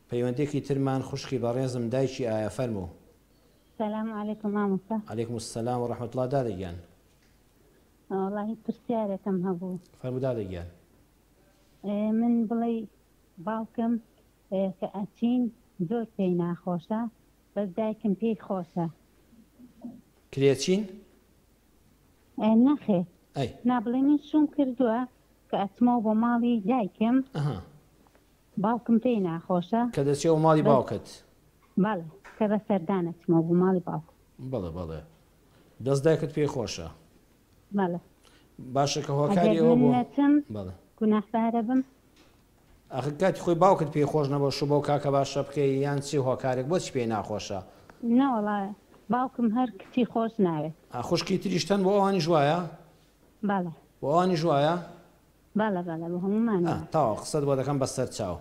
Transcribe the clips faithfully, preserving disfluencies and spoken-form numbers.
پەیوەندێکی ترمان خوشکی بەڕێزم دایکی ئایا فەرموو. سلام علیکم مامۆستا. عەلەیکم السلام و ڕەحمەتوڵڵا. دادەگیان وەڵاهی پرسیارێکم هەبوو. فەرموو دادەگیان. من بڵێ باوکم کە ئەچین زۆر پێی ناخۆشە، بەس دایکم پێی خۆشە. کرێچین؟ نەخێ نابڵێ من شوم کردووە کە ئەچمەوە بۆ ماڵی دایکم، باوکم پێی ناخۆشە کە دەچێەوە ماڵی باوکت. بەڵێ کە بە سەردانە چمەوە بۆ ماڵی باوکم. بەڵێ بەڵێ دەست دایکت پێی خۆشە. بەڵێ باشە کە هۆکاری ئەوە بۆ نەچم گوناحبارە بم. ئەخ کاتی خۆی باوکت پێی خۆش نەبە شو بۆ کاکە باشە بکەی یان چی هۆکارێک بۆچی پێی ناخۆشە؟ نەوەڵایە باوکم هەر کچی خۆش ناوێت. خوشکی تریشتن بۆ ئەوانی ژوایە؟ بەڵێ بۆ ئەوانی ژوایە؟ بەڵێ بەڵێ بۆ هەمومانە. تاوە قسەت بۆ دەکەم بەسەر چاو.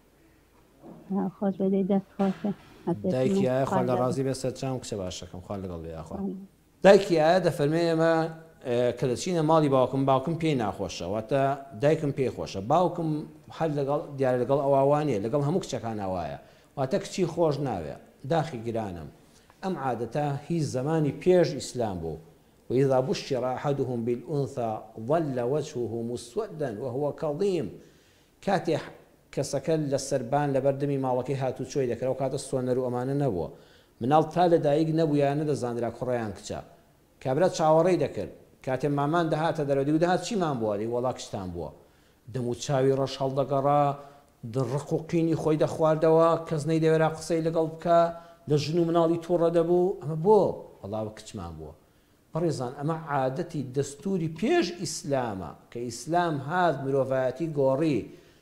خۆش بەدەی دەست خۆشە. دایکی ئایا خوا لە ڕازی بێ سەر چاوم کچە باشەکەم خوا لەگەڵ بێ یاخوا. دایکی ئایا دەفەرمێ ئێمە کە دەچینە ماڵی باوکم باوکم پێی ناخۆشە، واتە دایکم پێی خۆشە، باوکم هەر لەگەڵ دیارە لەگەڵ ئەووانێ لەگەڵ هەموو کچەکان ئاوایە، واتە کچی خۆش ناوێ. داخی گرانم ئەم عادەتە هیچ زمانی پێش ئیسلام بوو. وإذا بشر أحدهم بالأنثى ظل وجهه مسودا وهو كظيم. كاتي کەسەکە لە سەربان لە بەردەمی ماڵەکەی هاتوو چۆی دەکرەوە کاتە سۆنەر و ئەمانە نەبووە. مناڵ تا لە دایک نەبوو یان نەدەزانرا کوڕیان کچە. کابرا چاوەڕێی دەکرد کاتێ مامان دەهاتە دەرەوە دی و دەهات چیمان بووە؟ دی وەڵا کچتان بووە. دەم و چاوی ڕەش هەڵدەگەڕا، دڕق و قینی خۆی دەخواردەوە، کەس نەیدەوێرا قسەی لەگەڵ بکە، لە ژن و مناڵی تووڕە دەبوو. ئەمە بۆ وەڵا کچمان بووە. بەڕێزان ئەمە عادەتی دەستوری پێش ئیسلامە کە ئیسلام هات مرۆڤایەتی گۆڕی.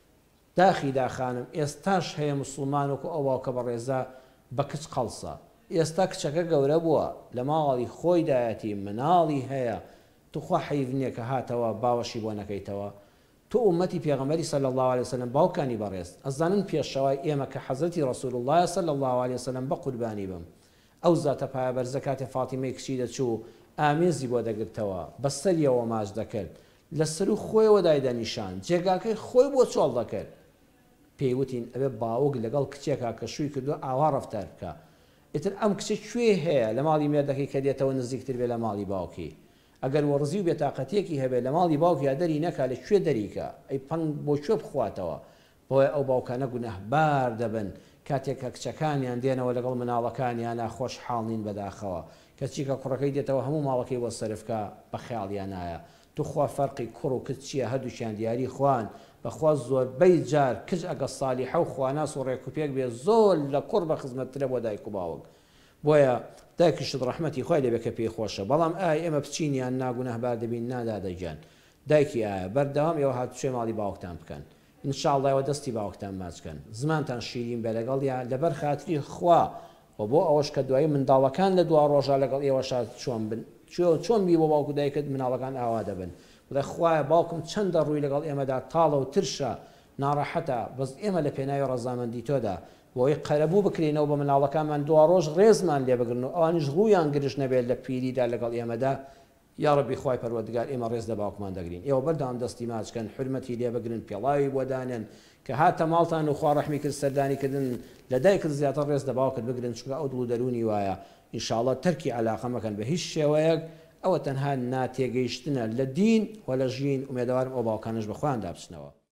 داخی داخانم ئێستاش هەیە مسلمان وەکو ئەوە کە بەڕێزە بە کچ قەڵسە. ئێستا کچەکە گەورە بووە لە ماڵی خۆی دایەتی مناڵی هەیە، توخوا حەیف نییە کە هاتەوە باوەشی بۆ نەکەیتەوە. تو ئومەتی پێغەمبەری صلی الله علیه وسلم باوکانی بەڕێز ئەزانن پێشەوای ئێمە کە حەزرەتی ڕەسوول الله صلی الله علیه وسلم بە قوربانی بم ئەو زاتە پایەبەرزە کاتێ فاتیمەی کچی دەچوو ئامێزی بۆ دەگرتەوە بەسەریەوە ماچ دەکرد، لەسەر و خۆیەوە دایدەنیشان، جێگاکەی خۆی بۆ چۆڵ دەکرد. پێیوتین ئەبێ باوک لەگەڵ کچێکا کە شووی کردو ئاوا ڕەفتار بکە. ئیتر ئەم کچە کوێ هەیە لە ماڵی مێردەکەی کە دێتەوە نزیکتر بێ لە ماڵی باوکی؟ ئەگەر وەڕزی و بێتاقەتێکی هەبێت لە ماڵی باوکی یا دەری نەکا لە کوێ دەریکە؟ ئەی پەنگ بۆ کوێ بخواتەوە؟ بۆیە ئەو باوکانە گونەهبار دەبن کاتێک کە کچەکانیان دێنەوە لەگەڵ مناڵەکانیان ناخۆش حاڵنین بەداخەوە. کەچی کە کوڕەکەی دێتەوە هەموو ماڵەکەی وە سەرفکە بە خەیاڵیان نایە. توخوا فەرقی کوڕ و کچ چییە؟ هەردووچیان دیاری خوان. بەخوا زۆربەی جار کچ ئەگە سالیحە و خواناس و ڕێکوپێک بێ زۆر لە کوڕ بە خزمەتترە بۆ دایک و باوک. بۆیە دایکیشت ڕەحمەتی خۆی لێبێ کە پێی خۆشە. بەڵام ئایا ئێمە بچینیان ناگونەهبار دەبین؟ نادادەگیان. دایکی ئایا بەردەوام ئێوە هاتوچێ ماڵی باوکتان بکەن، ئینشاءڵڵا ئێوە دەستی باوکتان ماچکەن، زمانتان شیرین بێ لەگەڵیان لەبەر خاتری خوا و بۆ ئەوەش کە دوایی منداڵەکان لە دوا ڕۆژە لەگەڵ ئێوەشا چۆن بن چۆن بی بۆ باوکو دایکت مناڵەکان ئاوا دەبن. وڵێ خوایە باوکم چەندە ڕووی لەگەڵ ئێمەدا تاڵە و ترشە ناڕەحەتە، بەس ئێمە لە پێناوی ڕەزامەندی تۆدا بۆی قەرەبوو بکرێنەوە بە مناڵەکانمان دوا ڕۆژ ڕێزمان لێ بگرن و ئەوانیش ڕوویان گرش نەبێت لە پیریدا لەگەڵ ئێمەدا. یا ڕەبی خوای پەروەردگار ئێمە ڕێز لە باوکمان دەگرین. ئێوە بەردەوام دەستی ماچکەن، حورمەتی لێ بگرن، پێڵاوی بۆ دانن کە هاتە ماڵتان و خوا ڕەحمی کرد سەردانیکردن لە دایکت زیاتر ڕێز لە باوکت بگرن، چونکە ئەو دڵ و دەرونی وایە. ئینشاءڵڵا تەرکی عەلاقە مەکەن بە هیچ شێوەیەک. ئەوە تەنها ناتێگەیشتنە لە دین و لە ژین. ئومێدەوارم ئەو باوکانش بە خۆیان دابچنەوە.